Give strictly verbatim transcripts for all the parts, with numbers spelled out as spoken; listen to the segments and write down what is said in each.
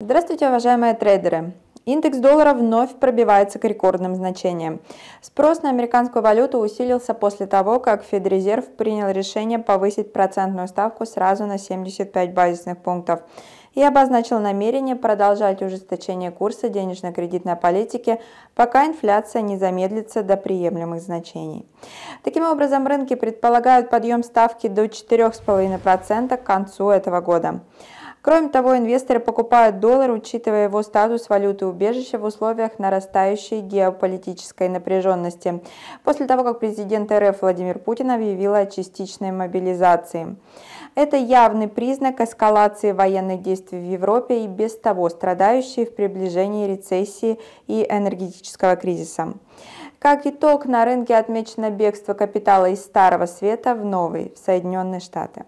Здравствуйте, уважаемые трейдеры! Индекс доллара вновь пробивается к рекордным значениям. Спрос на американскую валюту усилился после того, как Федрезерв принял решение повысить процентную ставку сразу на семьдесят пять базисных пунктов и обозначил намерение продолжать ужесточение курса денежно-кредитной политики, пока инфляция не замедлится до приемлемых значений. Таким образом, рынки предполагают подъем ставки до четырёх целых пяти десятых процента к концу этого года. Кроме того, инвесторы покупают доллар, учитывая его статус валюты-убежища в условиях нарастающей геополитической напряженности, после того, как президент РФ Владимир Путин объявил о частичной мобилизации. Это явный признак эскалации военных действий в Европе и без того страдающей в приближении рецессии и энергетического кризиса. Как итог, на рынке отмечено бегство капитала из Старого Света в Новый, в Соединенные Штаты.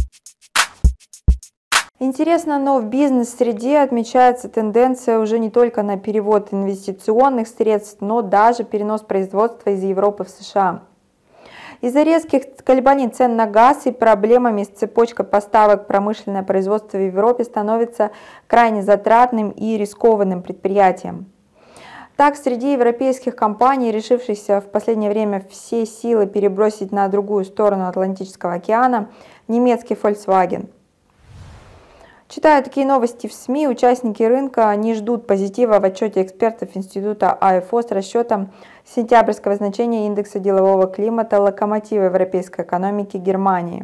Интересно, но в бизнес-среде отмечается тенденция уже не только на перевод инвестиционных средств, но даже перенос производства из Европы в США. Из-за резких колебаний цен на газ и проблемами с цепочкой поставок промышленное производство в Европе становится крайне затратным и рискованным предприятием. Так, среди европейских компаний, решившихся в последнее время все силы перебросить на другую сторону Атлантического океана, немецкий Volkswagen. Читая такие новости в СМИ, участники рынка не ждут позитива в отчете экспертов института а эф о с расчетом сентябрьского значения индекса делового климата локомотива европейской экономики Германии.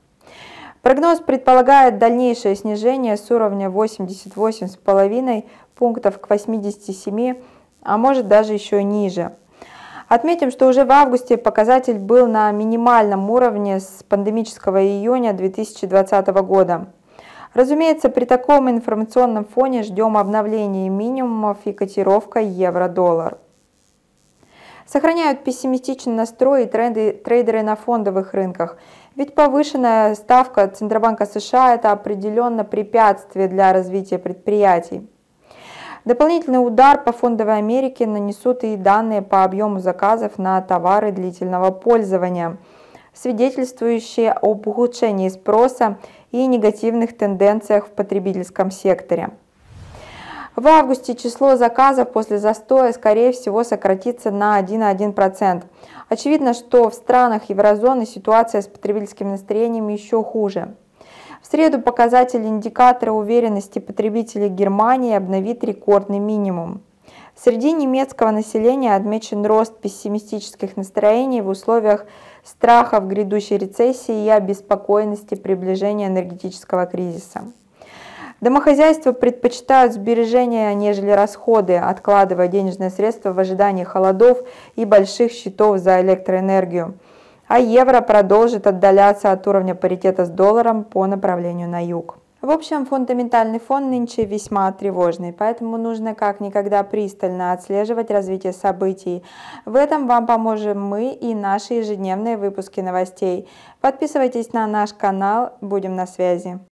Прогноз предполагает дальнейшее снижение с уровня восьмидесяти восьми целых пяти десятых пунктов к восьмидесяти семи, а может даже еще ниже. Отметим, что уже в августе показатель был на минимальном уровне с пандемического июня две тысячи двадцатого года. Разумеется, при таком информационном фоне ждем обновления минимумов и котировка евро-доллар. Сохраняют пессимистичный настрой и тренды трейдеры на фондовых рынках, ведь повышенная ставка Центробанка США – это определенно препятствие для развития предприятий. Дополнительный удар по фондовой Америке нанесут и данные по объему заказов на товары длительного пользования, свидетельствующие об ухудшении спроса и негативных тенденциях в потребительском секторе. В августе число заказов после застоя, скорее всего, сократится на один целых одна десятая процента. Очевидно, что в странах еврозоны ситуация с потребительским настроением еще хуже. В среду показатель индикатора уверенности потребителей Германии обновит рекордный минимум. Среди немецкого населения отмечен рост пессимистических настроений в условиях страхов грядущей рецессии и обеспокоенности приближения энергетического кризиса. Домохозяйства предпочитают сбережения, нежели расходы, откладывая денежные средства в ожидании холодов и больших счетов за электроэнергию. А евро продолжит отдаляться от уровня паритета с долларом по направлению на юг. В общем, фундаментальный фон нынче весьма тревожный, поэтому нужно как никогда пристально отслеживать развитие событий. В этом вам поможем мы и наши ежедневные выпуски новостей. Подписывайтесь на наш канал, будем на связи.